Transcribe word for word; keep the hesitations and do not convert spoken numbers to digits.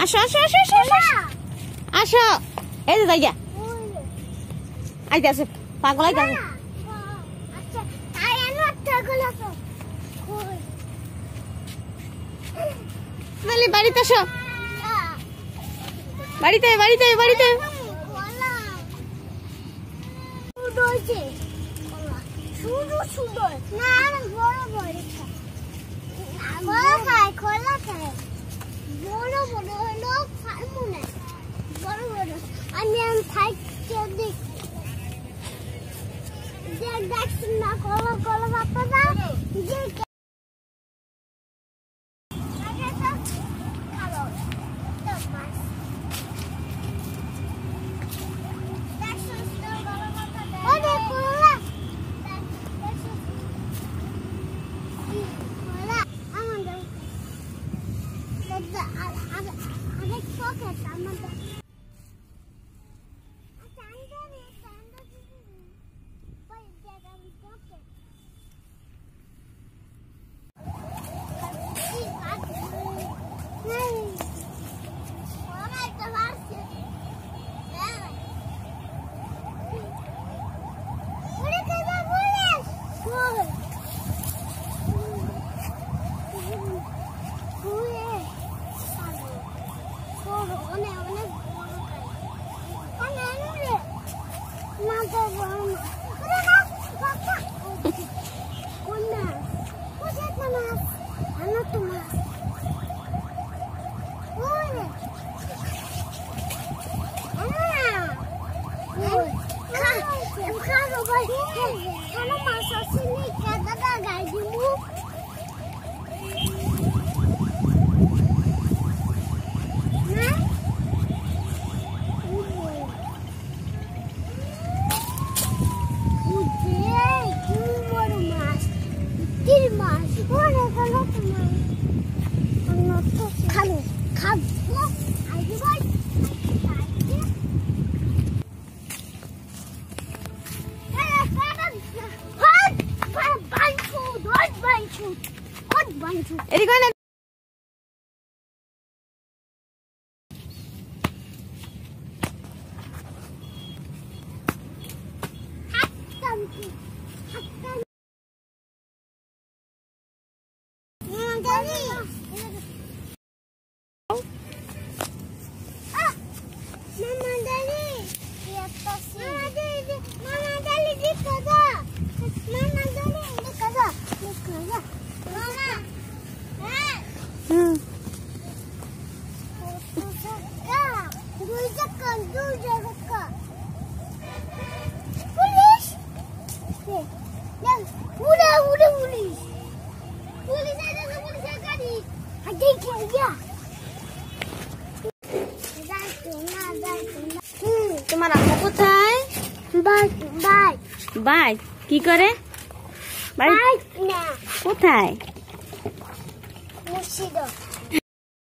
আসো আসো আসো আসো আসো এই যে যাইয়া আইতাছে পাগল আইতাছে আচ্ছা তাই এনো টাগল আছে নালি বাড়িতে আসো বাড়িতে বাড়িতে বাড়িতে সুদরছে সুদর সুদর না বড় বড় বড় খায় খোলা খায় বড় বড় হলো খাইমু না বড় বড় আমি আমি খাইতে দেখ দেখ দেখছ না কলা কলা বাপা দা যে এদিকে না তোমার আম্মু কোথায়? বাই কি করে? বাইক না কোথায়? মুর্শিদা।